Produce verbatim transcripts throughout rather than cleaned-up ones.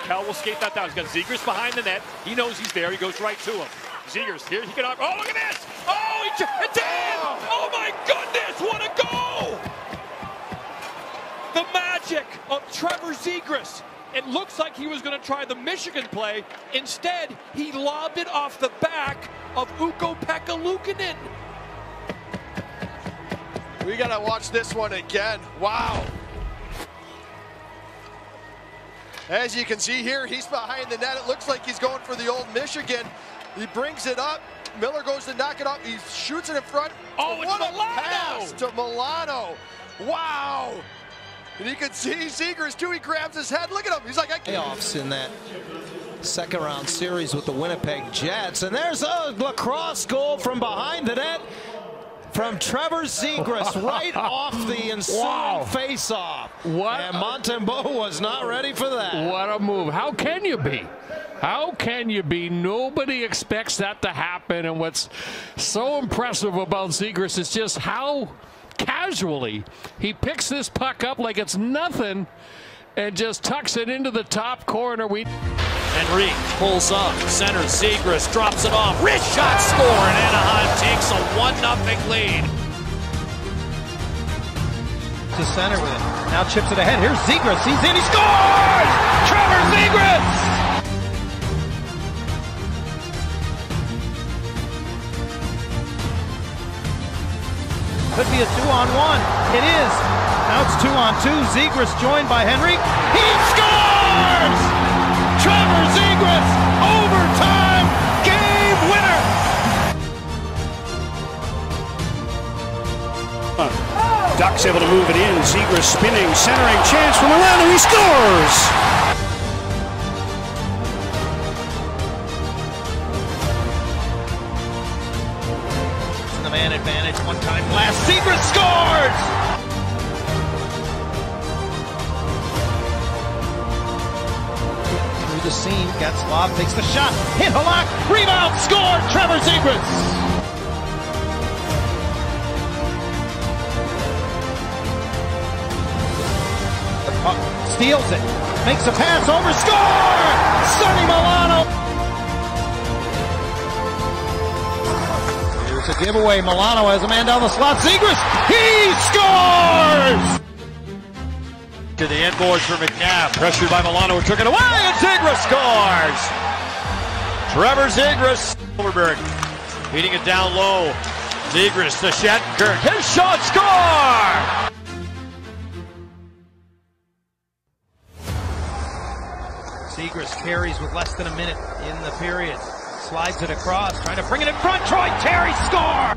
Raquel will skate that down. He's got Zegras behind the net. He knows he's there. He goes right to him. Zegras here. He can. Oh, look at this! Oh, he, it's in! Oh my goodness! What a goal! The magic of Trevor Zegras. It looks like he was going to try the Michigan play. Instead, he lobbed it off the back of Ukko-Pekka Luukkonen. We got to watch this one again. Wow. As you can see here, he's behind the net. It looks like he's going for the old Michigan. He brings it up. Miller goes to knock it up. He shoots it in front. Oh, it's what Milano! A pass to Milano. Wow. And you can see Zegras too. He grabs his head. Look at him. He's like, I can't. Playoffs in that second round series with the Winnipeg Jets. And there's a lacrosse goal from behind the net from Trevor Zegras right off the ensuing wow. face-off. What? And Montembeault was not ready for that. What a move. How can you be? How can you be? Nobody expects that to happen. And what's so impressive about Zegras is just how casually he picks this puck up like it's nothing and just tucks it into the top corner. We Henry pulls up, center Zegras drops it off, wrist shot, score, and Anaheim takes a one nothing lead. To center with it, now chips it ahead, here's Zegras, he's in, he scores! Trevor Zegras! Could be a two-on-one. It is. Now it's two-on-two. Zegras joined by Henry. He scores! Trevor Zegras, overtime game winner. Ducks able to move it in. Zegras spinning, centering, chance from Milano. He scores! The man advantage, one-time blast. Zegras scores! Through the seam, Getzlaf takes the shot. Hit Halak, rebound, score! Trevor Zegras! The puck steals it, makes a pass over, score! Sonny Milano! It's a giveaway. Milano has a man down the slot. Zegras, he scores! To the inboards for McNabb. Pressured by Milano, who took it away, and Zegras scores! Trevor Zegras. Overberg beating it down low. Zegras to Shattenkirk. His shot, score! Zegras carries with less than a minute in the period. Slides it across, trying to bring it in front. Troy Terry, score!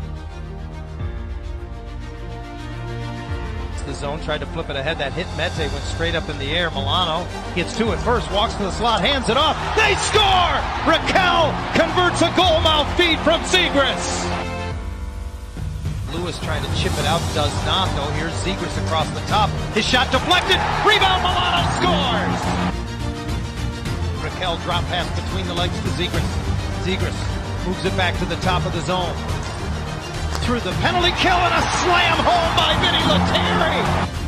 The zone tried to flip it ahead. That hit Mete went straight up in the air. Milano gets to it first, walks to the slot, hands it off. They score! Raquel converts a goal mouth feed from Zegras. Lewis trying to chip it out, does not though. Here's Zegras across the top. His shot deflected. Rebound, Milano scores! Raquel drop pass between the legs to Zegras. Zegras moves it back to the top of the zone. Through the penalty kill and a slam home by Vinny Lettieri.